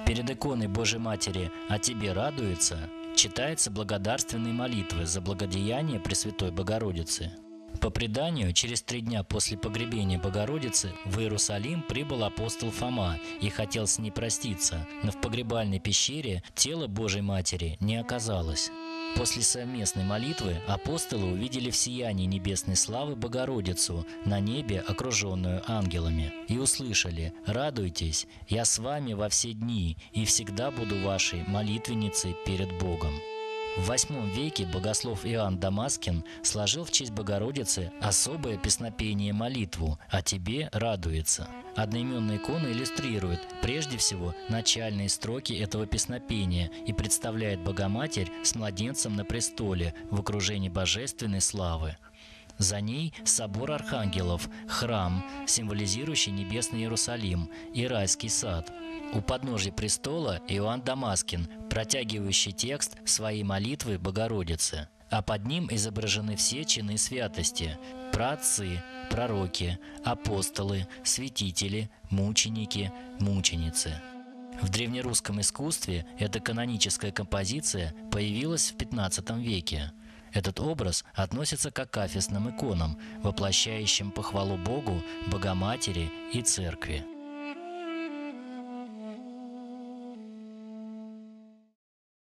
Перед иконой Божьей Матери «О тебе радуется» читается благодарственные молитвы за благодеяние Пресвятой Богородицы. По преданию, через 3 дня после погребения Богородицы в Иерусалим прибыл апостол Фома и хотел с ней проститься, но в погребальной пещере тело Божьей Матери не оказалось. После совместной молитвы апостолы увидели в сиянии небесной славы Богородицу на небе, окруженную ангелами, и услышали: «Радуйтесь, я с вами во все дни и всегда буду вашей молитвенницей перед Богом». В VIII веке богослов Иоанн Дамаскин сложил в честь Богородицы особое песнопение-молитву «О тебе радуется». Одноименная икона иллюстрирует прежде всего начальные строки этого песнопения и представляет Богоматерь с младенцем на престоле в окружении божественной славы. За ней собор архангелов, храм, символизирующий небесный Иерусалим, и райский сад. У подножия престола Иоанн Дамаскин, протягивающий текст своей молитвы Богородице, а под ним изображены все чины святости – праотцы, пророки, апостолы, святители, мученики, мученицы. В древнерусском искусстве эта каноническая композиция появилась в XV веке. Этот образ относится к акафистным иконам, воплощающим похвалу Богу, Богоматери и Церкви.